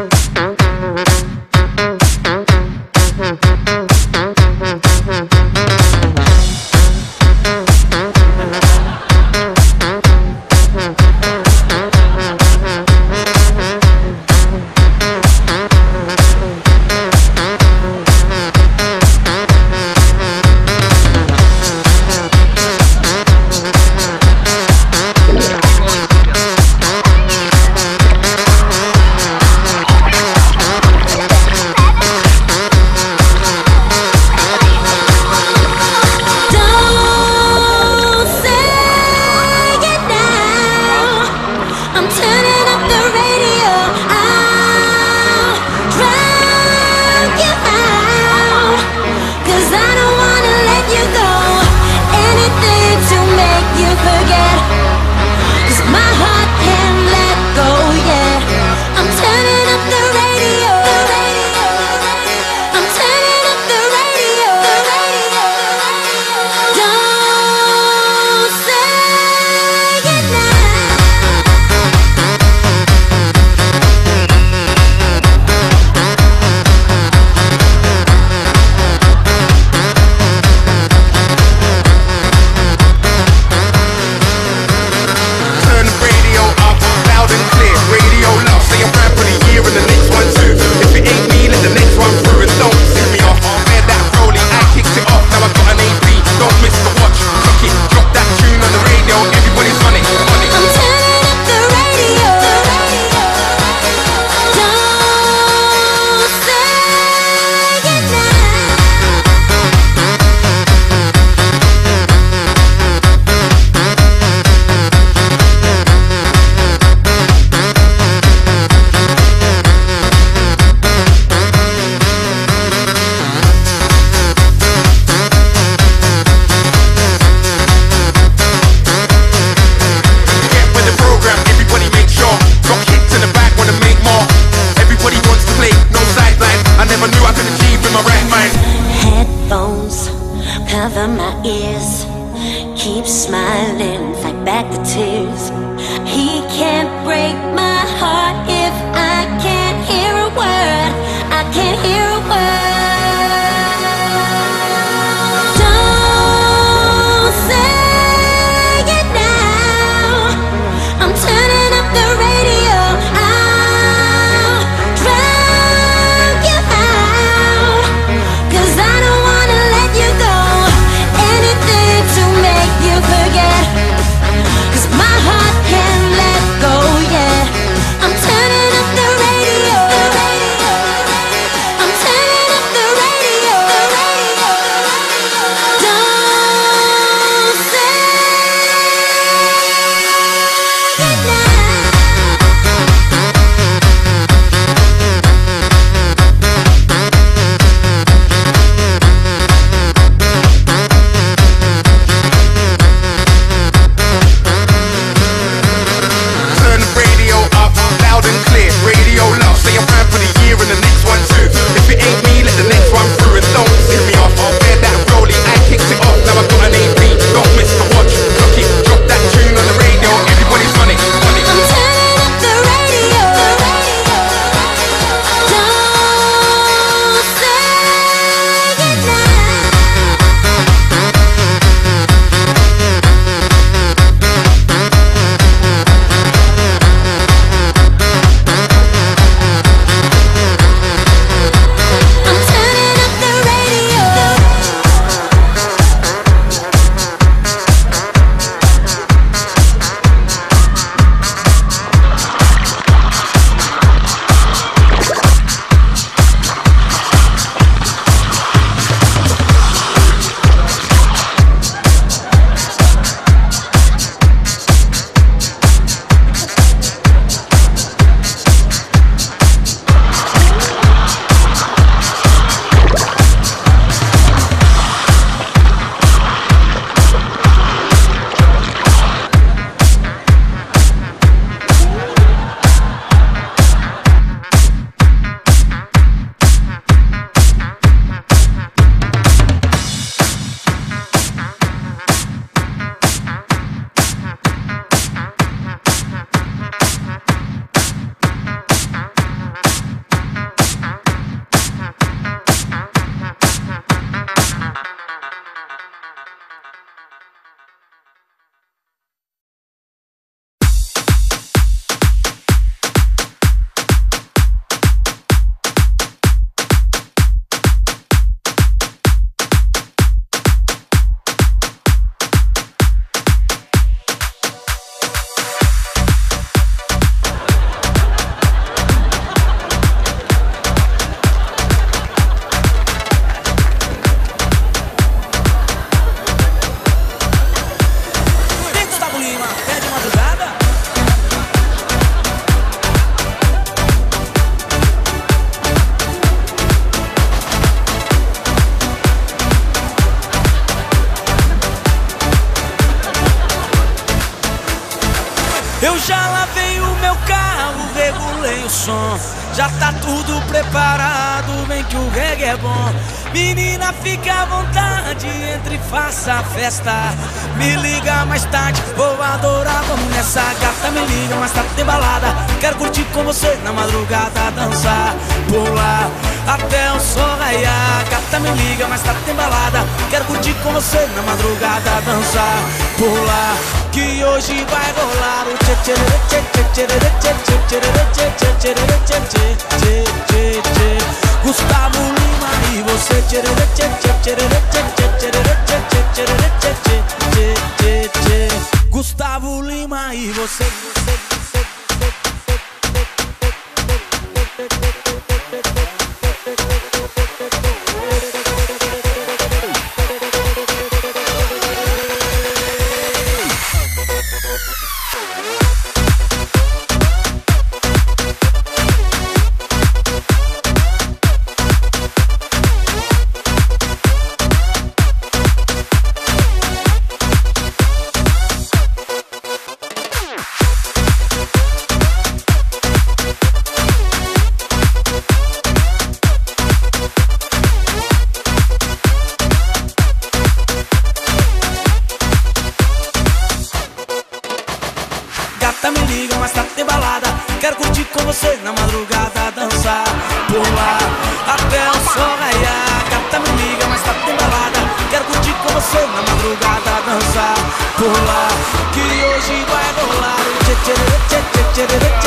cover my ears. Keep smiling, fight back the tears. He can't break my heart if I can't hear a word. I can't hear a word. Don't say it now. I'm turning up the radio. I'll drown you out, 'cause I don't wanna let you go. Anything to make you forget, 'cause my heart can't let go, yeah. I'm turning Já tá tudo preparado, vem que o reggae é bom. Menina, fica à vontade, entre e faça a festa. Me liga mais tarde, vou adorar, vamos nessa. Gata, me liga mais tarde, tem balada. Quero curtir com você na madrugada, dançar, pular até o sol raiar. Gata, me liga mais tarde, tem balada. Quero curtir com você na madrugada, dançar, pular, que hoje vai rolar o tchê tchê tchê tchê tchê tchê tchê tchê tchê tchê tchê tchê tchê. Gustavo Lima e você tchê tchê tchê tchê tchê tchê tchê tchê tchê tchê. Gustavo Lima e você. Gata, me liga, mas tá tem balada. Quero curtir com você na madrugada, dançar, pular até o sol raiar. Gata, me liga, mas tá tem balada. Quero curtir com você na madrugada, dançar, pular, que hoje vai rolar o tchê tchê tchê tchê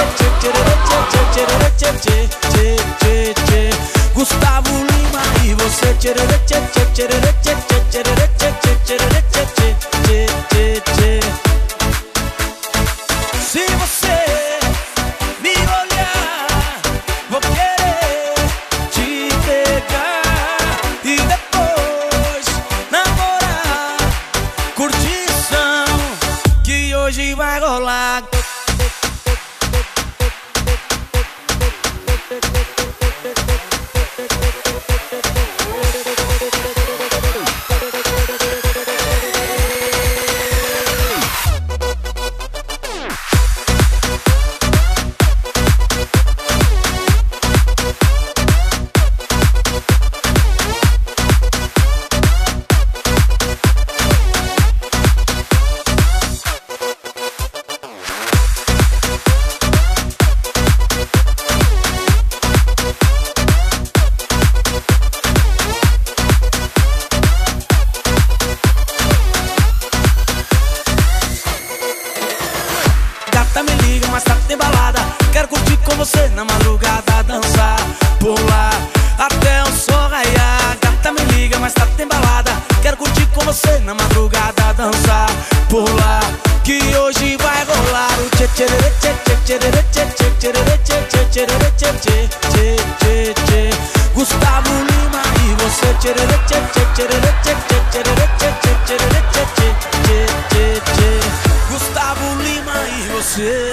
tchê tchê tchê tchê tchê. Gustavo Lima e você tchê tchê tchê tchê tchê tchê tchê tchê tchê tchê. Se você me olhar, vou querer te pegar e depois namorar. Curtição que hoje vai rolar. Me liga, mas tá tem balada. Quero curtir com você na madrugada, dançar, pular até o sol raiar. Gata, me liga, mas tá tem balada. Quero curtir com você na madrugada, dançar, pular, que hoje vai rolar o tchê tchê tchê tchê tchê tchê tchê tchê tchê tchê. Gustavo Lima e você tchê tchê tchê tchê tchê tchê tchê tchê. Gustavo Lima e você.